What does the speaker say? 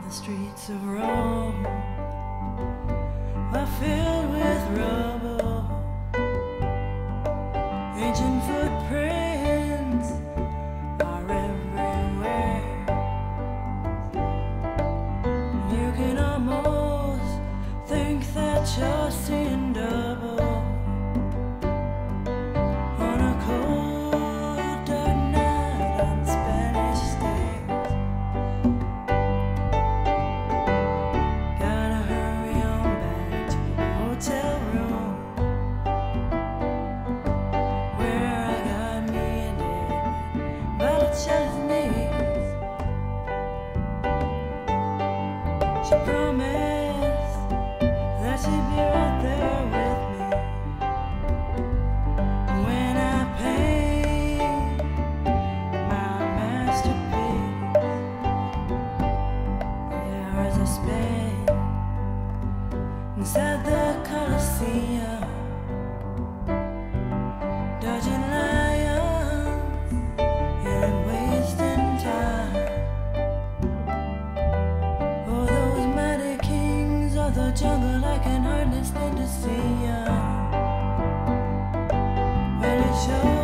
The streets of Rome are filled with rubble. Ancient footprints are everywhere. You can almost think that you're seeing double on a cold dark night on Spanish stairs. Gotta hurry on back to the hotel room where I got me a date by the child's knees. She promised that she'd be right there with me when I paint my masterpiece. The hours I spent inside the Colosseum, dodging lions and wasting time. Oh, those mighty kings of the jungle, I can hardly stand to see 'em. Well, it sure